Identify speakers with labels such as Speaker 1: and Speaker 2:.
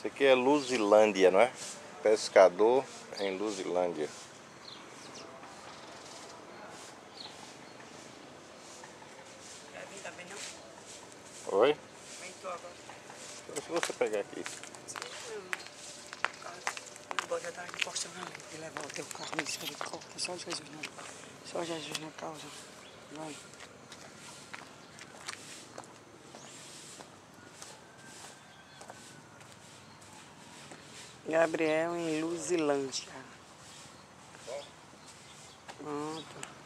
Speaker 1: Isso aqui é Luzilândia, não é? Pescador em Luzilândia.
Speaker 2: Quer vir também não?
Speaker 1: Oi?
Speaker 2: Vem tu agora.
Speaker 1: Então, se você pegar aqui.
Speaker 2: Não pode dar proporcionalmente e levar o teu carro, misericórdia. Só Jesus não. Só Jesus na causa. Vai. Gabriel em Luzilândia. Pronto.